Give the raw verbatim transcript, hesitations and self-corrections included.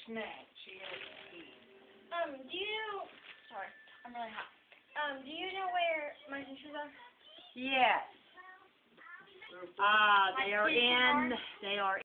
snack. She had Um, do you know, sorry, I'm really hot. Um, do you know where my sisters are? Yes. that. Ah, they Like are kids in, are? they are